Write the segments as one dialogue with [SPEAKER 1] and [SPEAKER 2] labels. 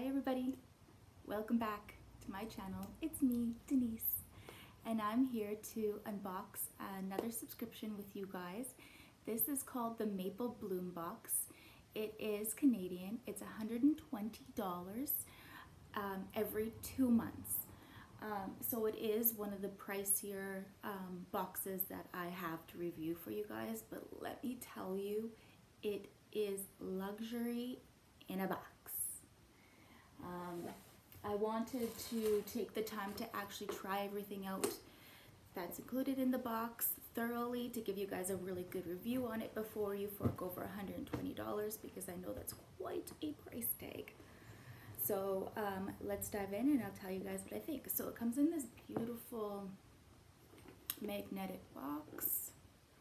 [SPEAKER 1] Hi everybody, welcome back to my channel. It's me, Denise, and I'm here to unbox another subscription with you guys. This is called the Maple Bloom Box. It is Canadian. It's $120 every 2 months. So it is one of the pricier boxes that I have to review for you guys, but let me tell you, it is luxury in a box. I wanted to take the time to actually try everything out that's included in the box thoroughly to give you guys a really good review on it before you fork over $120, because I know that's quite a price tag. So let's dive in and I'll tell you guys what I think. So it comes in this beautiful magnetic box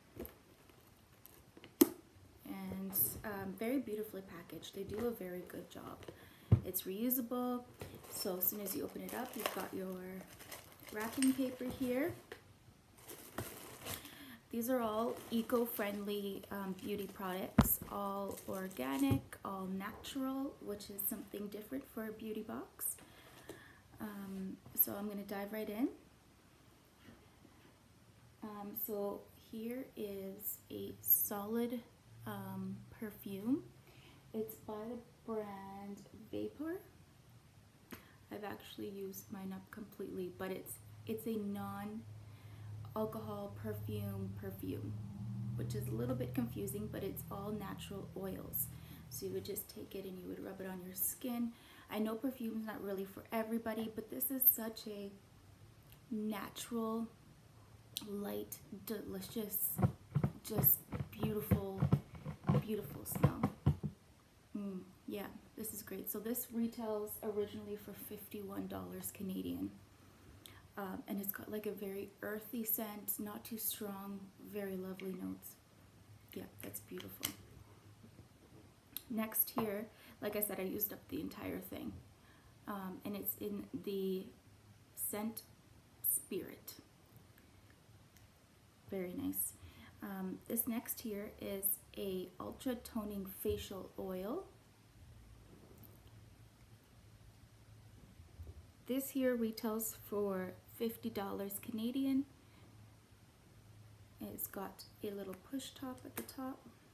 [SPEAKER 1] and very beautifully packaged. They do a very good job. It's reusable, so as soon as you open it up, you've got your wrapping paper here. These are all eco-friendly beauty products, all organic, all natural, which is something different for a beauty box. So I'm going to dive right in. So here is a solid perfume. It's by the brand Vapor. I've actually used mine up completely, but it's a non-alcohol perfume, which is a little bit confusing, but it's all natural oils. So you would just take it and you would rub it on your skin. I know perfume's not really for everybody, but this is such a natural, light, delicious, just beautiful smell. Yeah, this is great. So this retails originally for $51 Canadian. And it's got like a very earthy scent, not too strong, very lovely notes. Yeah, that's beautiful. Next here, like I said, I used up the entire thing. And it's in the scent Spirit. Very nice. This next here is a ultra toning facial oil. This here retails for $50 Canadian. It's got a little push top at the top.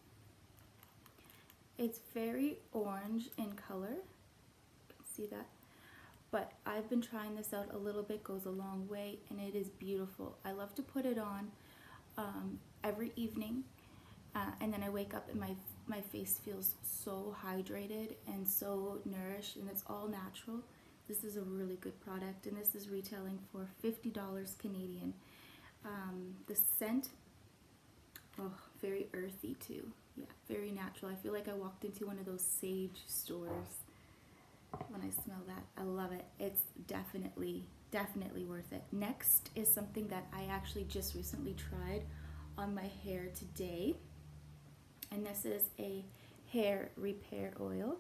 [SPEAKER 1] It's very orange in color. You can see that. But I've been trying this out a little bit, goes a long way, and it is beautiful. I love to put it on every evening, and then I wake up and my face feels so hydrated and so nourished, and it's all natural. This is a really good product, and this is retailing for $50 Canadian. The scent, oh, very earthy too. Yeah, very natural. I feel like I walked into one of those sage stores when I smell that. I love it. It's definitely worth it. Next is something that I actually just recently tried on my hair today, and this is a hair repair oil.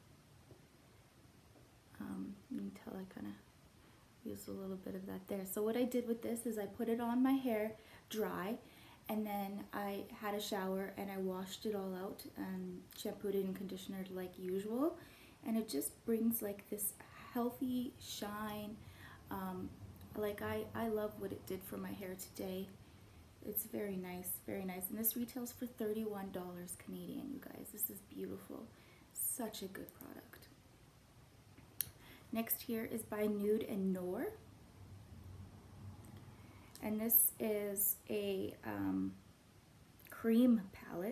[SPEAKER 1] You can tell I kind of used a little bit of that there. So what I did with this is I put it on my hair dry, and then I had a shower and I washed it all out and shampooed it and conditioned like usual, and it just brings like this healthy shine. Like I love what it did for my hair today. It's very nice, and this retails for $31 Canadian, you guys. This is beautiful. Such a good product. Next here is by Nude and Noor, and this is a cream palette,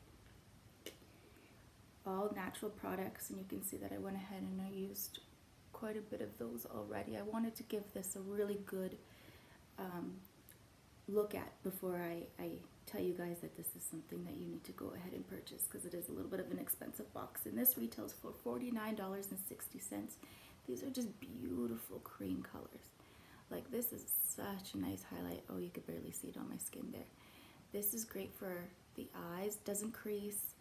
[SPEAKER 1] all natural products, and you can see that I went ahead and I used quite a bit of those already. I wanted to give this a really good look at before I tell you guys that this is something that you need to go ahead and purchase, because it is a little bit of an expensive box, and this retails for $49.60. These are just beautiful cream colors. Like, this is such a nice highlight. Oh, you could barely see it on my skin there. This is great for the eyes, doesn't crease.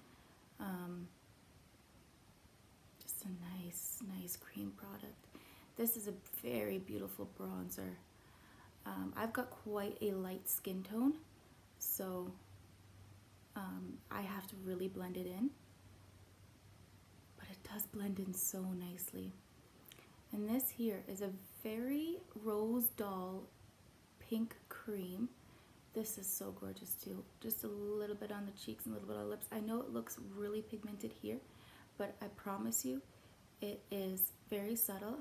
[SPEAKER 1] Just a nice cream product. This is a very beautiful bronzer. I've got quite a light skin tone, so I have to really blend it in. But it does blend in so nicely. And this here is a very Rose Doll pink cream. This is so gorgeous too. Just a little bit on the cheeks and a little bit on the lips. I know it looks really pigmented here, but I promise you it is very subtle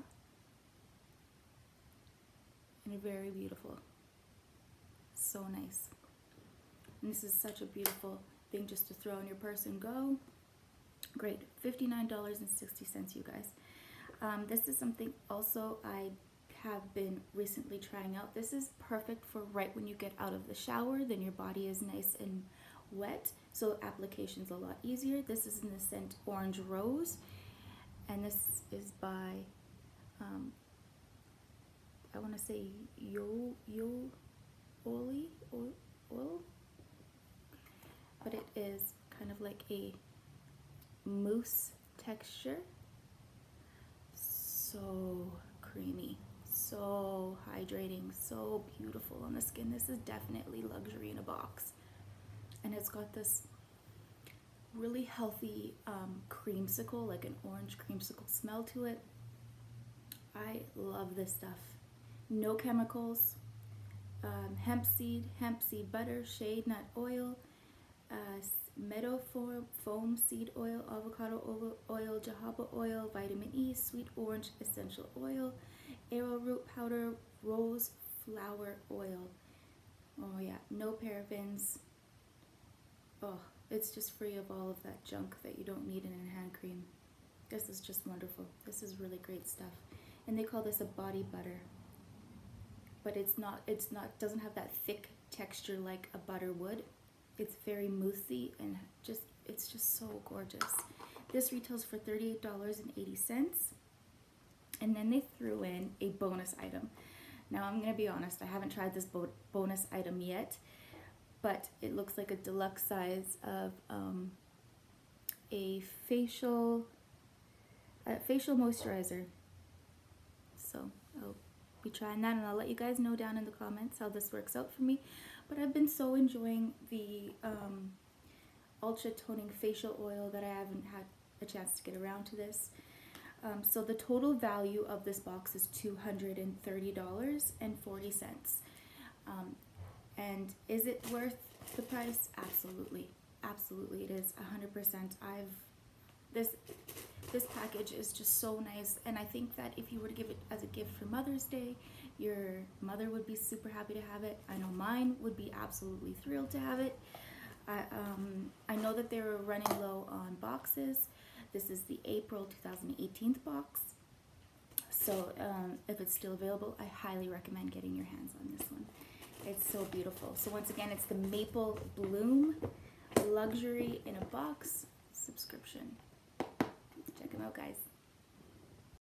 [SPEAKER 1] and very beautiful. So nice. And this is such a beautiful thing just to throw in your purse and go. Great. $59.60, you guys. This is something also I have been recently trying out. This is perfect for right when you get out of the shower, then your body is nice and wet, so application's a lot easier. This is in the scent Orange Rose, and this is by I want to say Yoli oil, but it is kind of like a mousse texture. So creamy, so hydrating, so beautiful on the skin. This is definitely luxury in a box. And it's got this really healthy creamsicle, like an orange creamsicle smell to it. I love this stuff. No chemicals, hemp seed butter, shade nut oil, meadow foam seed oil, avocado oil, jojoba oil, vitamin E, sweet orange essential oil, arrowroot powder, rose flower oil. Oh yeah, no parabens. Oh, it's just free of all of that junk that you don't need in a hand cream. This is just wonderful. This is really great stuff. And they call this a body butter. But it's not, doesn't have that thick texture like a butter would. It's very moussey and it's just so gorgeous. This retails for $38.80. And then they threw in a bonus item. Now I'm gonna be honest, I haven't tried this bonus item yet, but it looks like a deluxe size of a facial moisturizer. So I'll be trying that, and I'll let you guys know down in the comments how this works out for me. But I've been so enjoying the ultra toning facial oil that I haven't had a chance to get around to this. So the total value of this box is $230.40. And is it worth the price? Absolutely. Absolutely it is, 100%. This package is just so nice, and I think that if you were to give it as a gift for Mother's Day, your mother would be super happy to have it. I know mine would be absolutely thrilled to have it. I know that they were running low on boxes. This is the April 2018 box. So if it's still available, I highly recommend getting your hands on this one. It's so beautiful. So once again, it's the Maple Bloom Luxury in a Box subscription. Check them out, guys.